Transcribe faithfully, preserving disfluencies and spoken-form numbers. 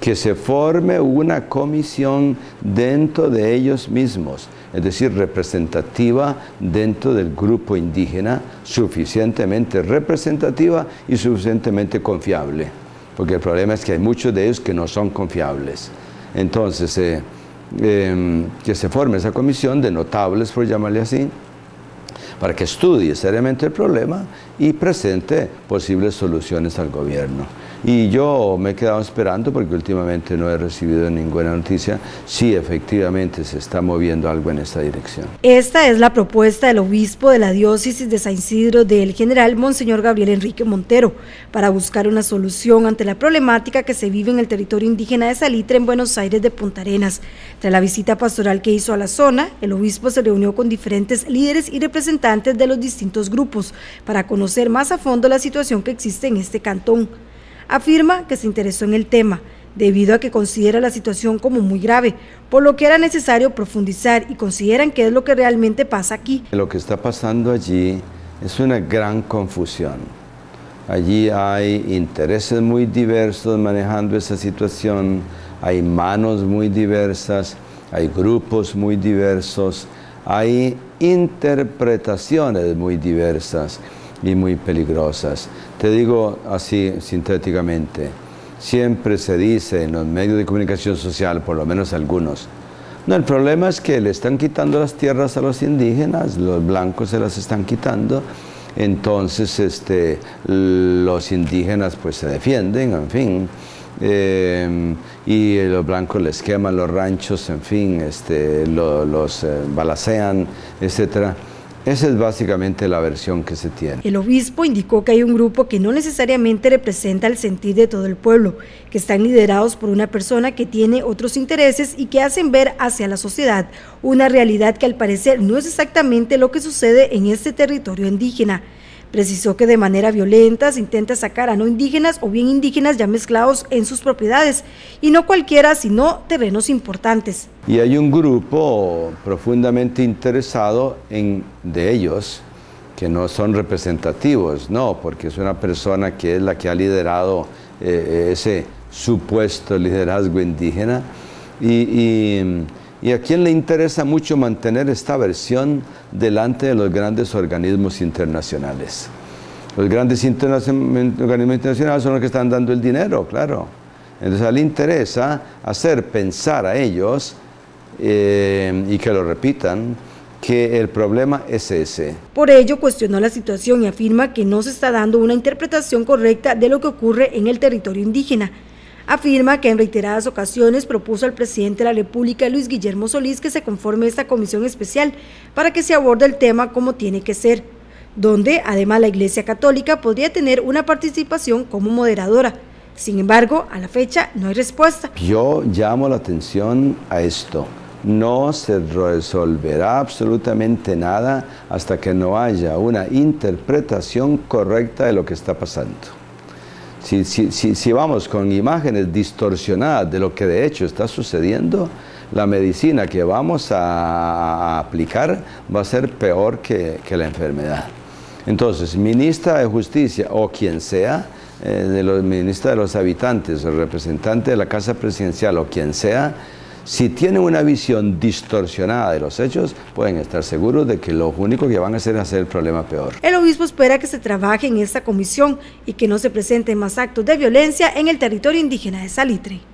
que se forme una comisión dentro de ellos mismos, es decir, representativa dentro del grupo indígena, suficientemente representativa y suficientemente confiable, porque el problema es que hay muchos de ellos que no son confiables. Entonces, eh, eh, que se forme esa comisión de notables, por llamarle así, para que estudie seriamente el problema y presente posibles soluciones al gobierno. Y yo me he quedado esperando porque últimamente no he recibido ninguna noticia si efectivamente se está moviendo algo en esta dirección. Esta es la propuesta del obispo de la diócesis de San Isidro del General, Monseñor Gabriel Enrique Montero, para buscar una solución ante la problemática que se vive en el territorio indígena de Salitre en Buenos Aires de Punta Arenas. Tras la visita pastoral que hizo a la zona, el obispo se reunió con diferentes líderes y representantes de los distintos grupos para conocer más a fondo la situación que existe en este cantón. Afirma que se interesó en el tema, debido a que considera la situación como muy grave, por lo que era necesario profundizar y consideran qué es lo que realmente pasa aquí. Lo que está pasando allí es una gran confusión. Allí hay intereses muy diversos manejando esa situación, hay manos muy diversas, hay grupos muy diversos, hay interpretaciones muy diversas y muy peligrosas. Te digo así sintéticamente, siempre se dice en los medios de comunicación social, por lo menos algunos, no, el problema es que le están quitando las tierras a los indígenas, los blancos se las están quitando, entonces este, los indígenas pues se defienden, en fin, eh, y los blancos les queman los ranchos, en fin, este, lo, los eh, balacean, etcétera. Esa es básicamente la versión que se tiene. El obispo indicó que hay un grupo que no necesariamente representa el sentir de todo el pueblo, que están liderados por una persona que tiene otros intereses y que hacen ver hacia la sociedad una realidad que al parecer no es exactamente lo que sucede en este territorio indígena. Precisó que de manera violenta se intenta sacar a no indígenas o bien indígenas ya mezclados en sus propiedades, y no cualquiera, sino terrenos importantes. Y hay un grupo profundamente interesado en de ellos, que no son representativos, no, porque es una persona que es la que ha liderado eh, ese supuesto liderazgo indígena, y, y Y a quién le interesa mucho mantener esta versión delante de los grandes organismos internacionales. Los grandes internacionales, organismos internacionales son los que están dando el dinero, claro. Entonces a él le interesa hacer pensar a ellos, eh, y que lo repitan, que el problema es ese. Por ello cuestionó la situación y afirma que no se está dando una interpretación correcta de lo que ocurre en el territorio indígena. Afirma que en reiteradas ocasiones propuso al presidente de la República, Luis Guillermo Solís, que se conforme esta comisión especial para que se aborde el tema como tiene que ser, donde además la Iglesia Católica podría tener una participación como moderadora. Sin embargo, a la fecha no hay respuesta. Yo llamo la atención a esto. No se resolverá absolutamente nada hasta que no haya una interpretación correcta de lo que está pasando. Si, si, si, si vamos con imágenes distorsionadas de lo que de hecho está sucediendo, la medicina que vamos a, a aplicar va a ser peor que, que la enfermedad. Entonces, ministra de Justicia o quien sea, eh, de los, ministra de los Habitantes o representante de la Casa Presidencial o quien sea, si tienen una visión distorsionada de los hechos, pueden estar seguros de que lo único que van a hacer es hacer el problema peor. El obispo espera que se trabaje en esta comisión y que no se presenten más actos de violencia en el territorio indígena de Salitre.